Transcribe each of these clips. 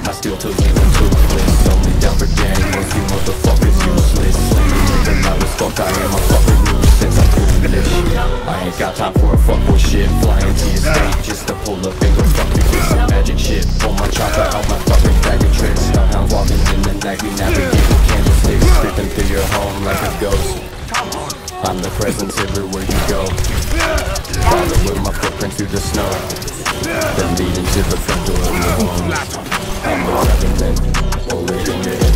I steal till you are toothless. Only down for gang if you motherfuckers useless. Even I was fucked, I am a fucking nuisance. I'm foolish, I ain't got time for a fuckboy shit. Flying to your state just to pull up and go fuck you with some magic shit. Pull my chopper out my fucking bag of tricks. I'm walking in the night, we navigate with candlesticks. Slipping through your home like a ghost. I'm the presence everywhere you go. Follow with my footprint through the snow, then leading to the front door of your home. I'm the revenant, hold it in your head.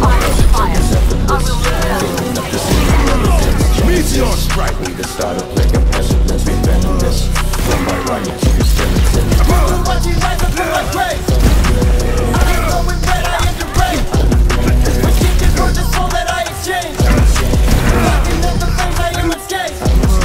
Feeling up the scene of evidence. Meteor strike! We the start of plague of pestilence. We venomous from my right to your skeleton. Watch you rise up to my grave. I ain't going red, I am deranged. Restricted for the soul that I exchange. Locking up the flames, I am unscathed.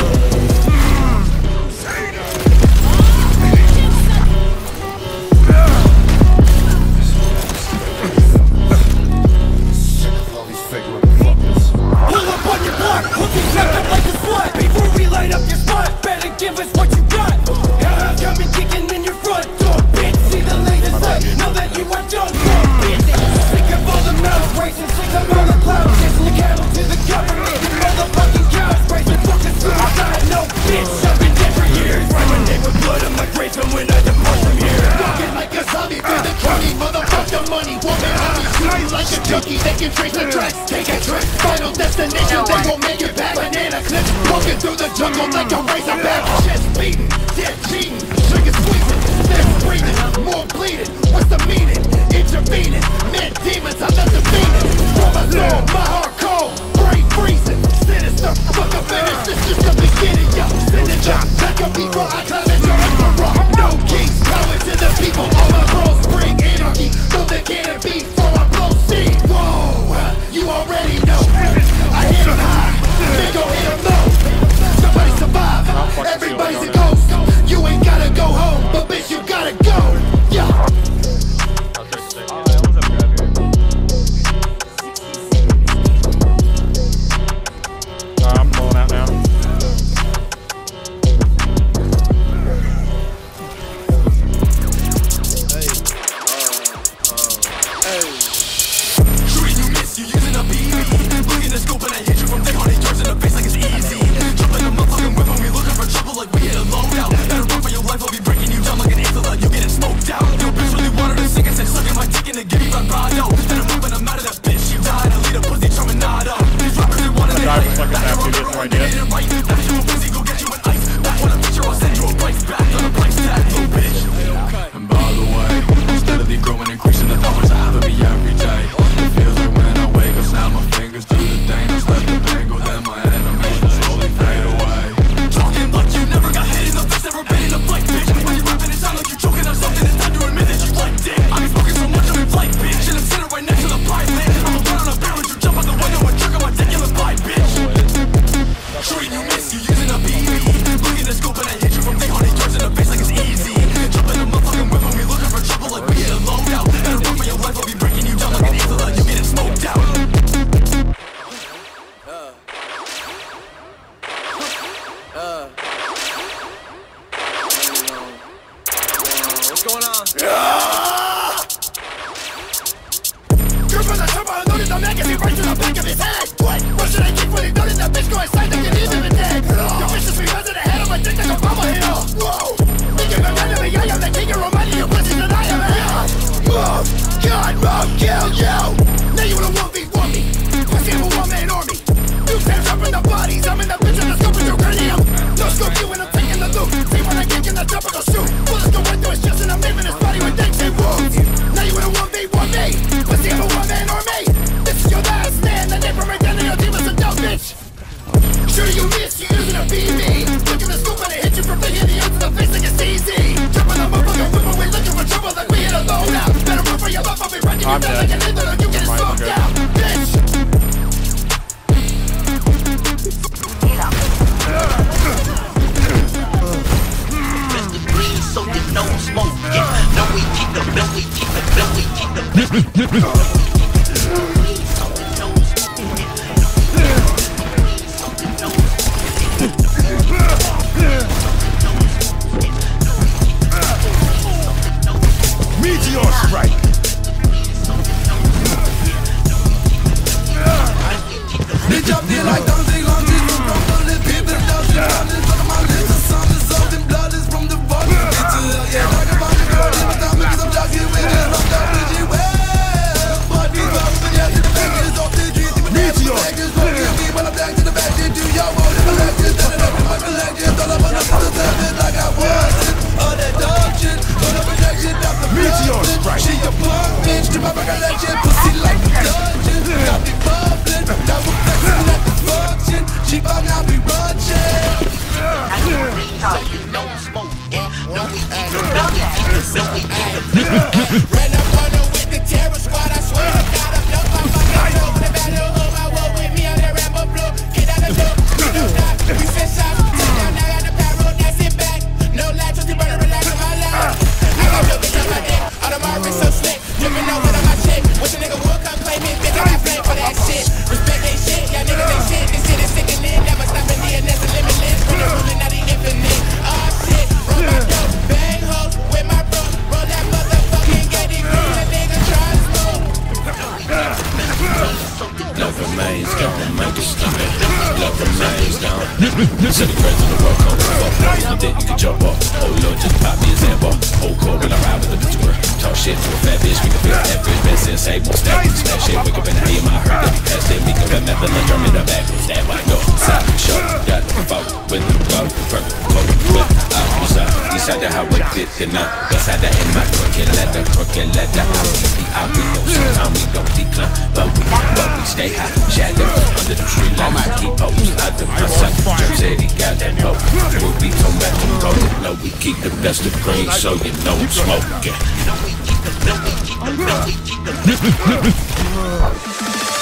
Give us what you got. Hell, come and kicking in your front door, bitch. See the latest light, now that you are done for, bitch. Sick of all the mouths racing, sick of all the clouds chasing the cattle to the government. You motherfucking cows racing fucking suicide, no bitch. I've been dead for years. Write my name with blood on my grave and when I depart from here. Walking like a zombie through the county, motherfucker money. Woman, honey, shoot you like a junkie. They can trace the tracks, take a trip. Final destination, they won't make it back. Banana clips, walking through the jungle like a razorback. Chest beating, dead cheating, trigger squeezing, they're breathing, more bleeding. What's the meaning? Intervening, men demons, I'm not defeated. From my soul, my heart cold, brain freezing, sinister. Fuck a finish, this is the beginning, yo. Sinister, like a people, I climb into emperor. No kings, power to the people. All my bros bring anarchy, so they can't be for I blow steam. Whoa, you already know. I hit 'em high, they gon' hit 'em low. Somebody survive, everybody's a ghost. You ain't gotta go home, but bitch, you gotta go. Yeah. I'm pulling out now. Shooting you miss, you using a BB. Look in the scope and I hit you from 300 yards in the face like it's easy. Jumping a motherfucking whip and we looking for trouble like we hit a loadout. Better run for your life, I'll be breaking you down like an antler. You getting smoked out. Your bitch really wanted to sing and said sucking my dick in the giddy vibrato. Better move when I'm out of that bitch, you died. I lead a pussy terminado. These rappers they wanted to Driver's fucking after this right here. After you a pussy, go get you an ice. Back on a picture, I'll send you a price back on a price tag, little bitch. And by the way, I'm steadily growing, increasing the numbers I have of me every day. It feels like when I wake up, snap my fingers to the dangers. Let the pain go, then my enemies will slowly fade away. Talking like you never got hit in the face, never been in a fight, bitch. When you rapping, it sound like you choking on something. It's time to admit that you like dick. I've been smoking so much, I'm in flight, bitch. And I'm sitting right next to the pilot. I'ma put on a barrel, you jump out the window and jerk on my dick, you'll buy, bitch. Shooting you miss, you using a BB. Look in the scope and I hit you from 300 yards in the face like it's easy. Jumping a motherfucking whip and we looking for trouble like we hit a loadout. Better run for your life, I'll be breaking you down like an antler. You getting smoked out. What's going on? You're from the top, I loaded the magazine right to the back of his head. What should I keep when he noticed that bitch go inside? They can eat him in dead. Your bitch just reruns in the head on my dick like a Obama hill. Whoa! Think you're gonna me, I am the king, you're reminding you pussies that I am hell. Move! God, move, kill you! Now you wanna 1v1 me. Pussy have a one-man army. Dukes hands up in the bodies, I'm in the bitch and the scope of your cranium. No scope you when I'm taking the loot. See when I kick in the drop, I go shoot. Bullets go right through his chest and I'm aiming his body with dicks and wounds. Now you wanna 1v1 me. Pussy have a one-man army. This is your last stand, the name from right down to your team is a dumb bitch. Sure you miss, you using a BB. Look in the scoop and I hit you from thinking the odds in the face like it's easy. Jumping on my fucking whip and we looking for trouble like we hit a loadout. Better run for your life, I'll be running you down like an antler. You getting smoked out, bitch. Mr. Green, so you know smoke, yeah. No, we keep the, no, we keep the, no, we keep the. Meteor strike! jump in like dancing lunges. From the lip, people dancing lunges. Look at my lips, the sound is old and blood is from the body. It's a hell, yeah, like a bunny girl. In my time, because I'm jockey with it. I'm jockey with you, well. But these hoes, but yeah, to the back, it's off the trees. Meteor. When I'm back to the back, they do y'all want to collect it. Then it up in my collection. All up on the seven like I wasn't. All that dog shit, all the projection, that's the Meteor strike. She a punk bitch to my recollection. Pussy like a dungeon. Got me bubbling, now we're flexing like the function. She found out we running. I get green, so you know I'm smoking. No, we keep the belly, no, we keep the Ran up on her with the terror squad. I swear to God, I'm no my fucking soul. The battle home, I walk with me on that Rambo blue. Get out the door, we fit shop. Take down, I got the power, now sit back. No lie, trust you better relax on my life. I got your bitch on my dick, all the markers so slick. Dripping no wet on my shit. Wish a nigga would come claim me, bitch, I got flame for that shit. Respect they shit, y'all niggas they shit. This shit is sickening, never stopping the and that's the limitless. From the ruling out the infinite. Oh shit, roll my dope, bang hoes with my bro. Roll that motherfucking get it green, a nigga try to smoke. Love remains gone, make it stupid. Love remains gone. So the crazy in the world come fuck. You think you can jump off? Oh Lord, just pop me a Zambo. Oh cool, when I ride with the bitch girl. Talk shit to a fat bitch, we can feel that bitch. Best in save, won't stack. That shit, wake up in the hay of my heart. That be past it, we can remember the drum in the back. Stand by, go, side, short. Got the fuck with the glove, perfect, coat with outside. Inside the highway, fit the night. Beside that in my crooked leather. Out we go, sometimes we don't decline. But we stay high, shadow under the street light. I keep posts out the myself. Jim said he got that boat. We'll be come back and roll it. No, we keep the best of green, so you know I'm smoking. no, we keep the